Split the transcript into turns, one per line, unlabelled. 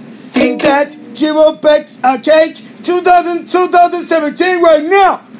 Sing that Giro Bex cake 2017 right now.